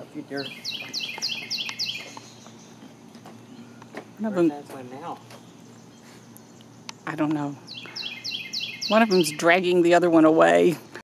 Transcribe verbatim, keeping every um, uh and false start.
Peter. One of them, Where's that one now? I don't know. One of them's dragging the other one away.